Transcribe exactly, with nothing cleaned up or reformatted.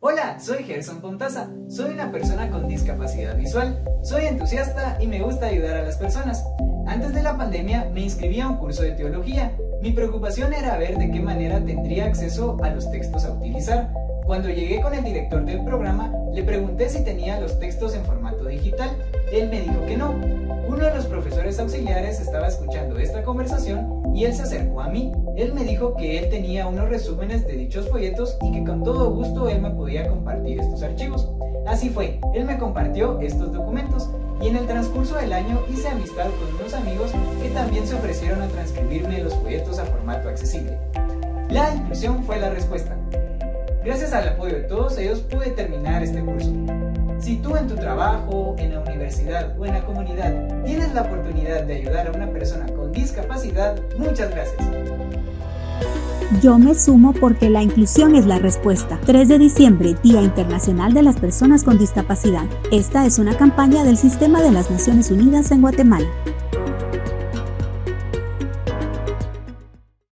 Hola, soy Gerson Pontaza, soy una persona con discapacidad visual, soy entusiasta y me gusta ayudar a las personas. Antes de la pandemia me inscribí a un curso de teología. Mi preocupación era ver de qué manera tendría acceso a los textos a utilizar. Cuando llegué con el director del programa, le pregunté si tenía los textos en formato digital. Él me dijo que no. Uno de los profesores auxiliares estaba escuchando esta conversación y él se acercó a mí. Él me dijo que él tenía unos resúmenes de dichos folletos y que con todo gusto él me podía compartir estos archivos. Así fue, él me compartió estos documentos y en el transcurso del año hice amistad con unos amigos que también se ofrecieron a transcribirme los folletos a formato accesible. La inclusión fue la respuesta. Gracias al apoyo de todos ellos pude terminar este curso. Si tú en tu trabajo, en la universidad o en la comunidad tienes la oportunidad de ayudar a una persona con discapacidad, muchas gracias. Yo me sumo porque la inclusión es la respuesta. tres de diciembre, Día Internacional de las Personas con Discapacidad. Esta es una campaña del Sistema de las Naciones Unidas en Guatemala.